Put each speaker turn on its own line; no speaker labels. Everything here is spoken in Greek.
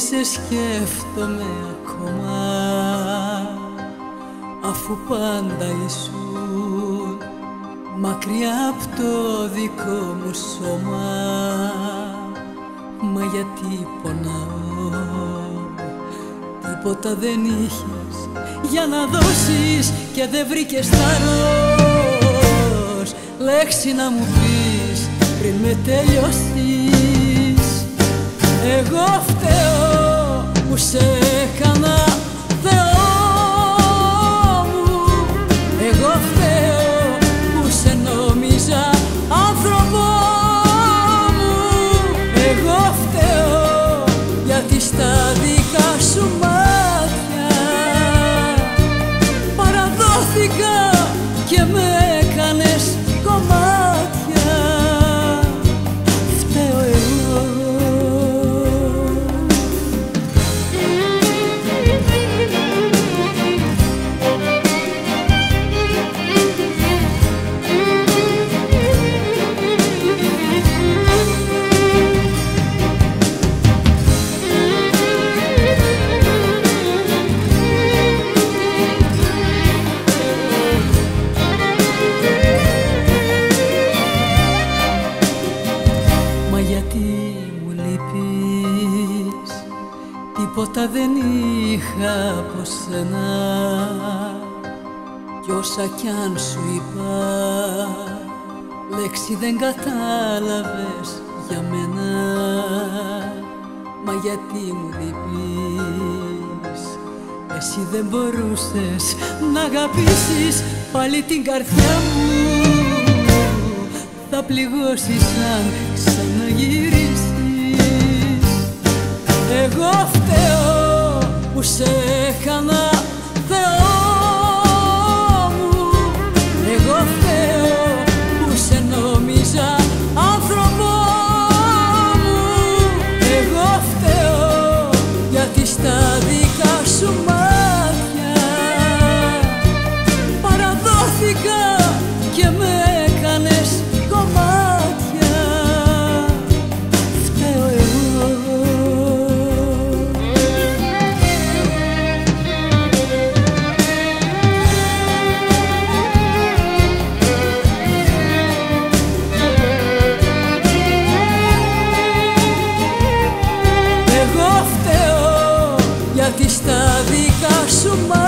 σε σκέφτομαι ακόμα, αφού πάντα ήσουν μακριά απ' το δικό μου σώμα. Μα γιατί πονάω, τίποτα δεν είχες για να δώσεις και δεν βρήκες θάρρος λέξη να μου πεις πριν με τελειώσεις. Εγώ φταίω που σε έκανα Θεό μου, εγώ φταίω που σε νόμιζα άνθρωπο μου, εγώ φταίω γιατί στα δικά σου μάτια παραδόθηκα και με έκανες κομμάτια. Φταίω εγώ. Τίποτα δεν είχα από σένα κι όσα κι αν σου είπα λέξη δεν κατάλαβες για μένα. Μα γιατί μου λείπεις, εσύ δεν μπορούσες να αγαπήσεις πάλι την καρδιά μου. Θα πληγώσεις αν ξαναγυρίσεις. Εγώ φταίω που σε έκανα Θεό μου, εγώ φταίω που σε νόμιζα άνθρωπο μου, εγώ φταίω γιατί στα δικά σου μάτια παραδόθηκα και με έκανες κομμάτια. Φταίω εγώ. Γιατί στα δικά σου μάτια